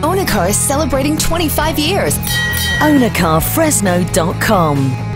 Own a Car is celebrating 25 years. Ownarcarfresno.com